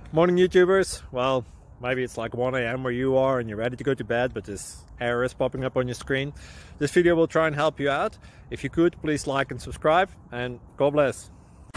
Morning YouTubers. Well, maybe it's like 1 a.m. where you are and you're ready to go to bed, but this error is popping up on your screen. This video will try and help you out. If you could, please like and subscribe, and God bless.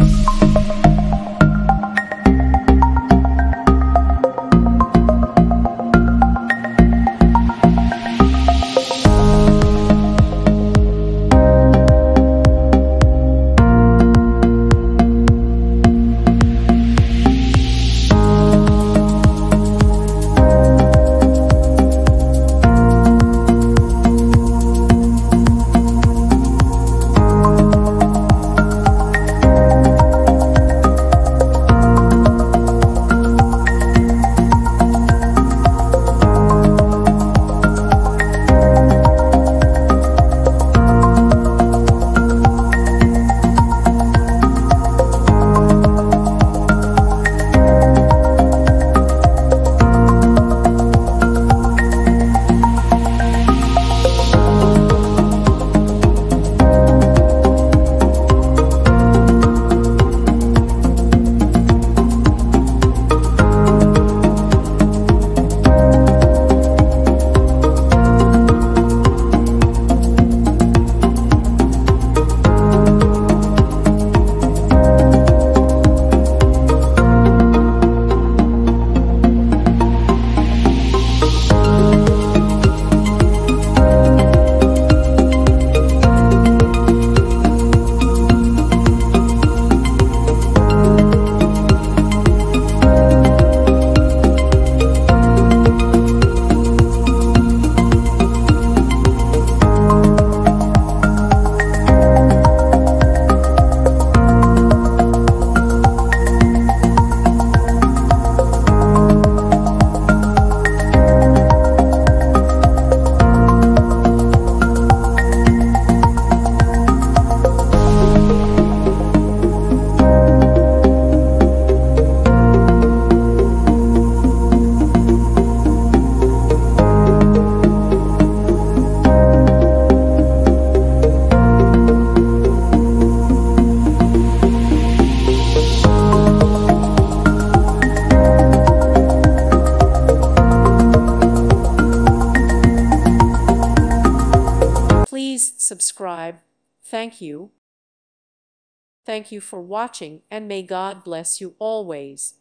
Please subscribe. Thank you. Thank you for watching, and may God bless you always.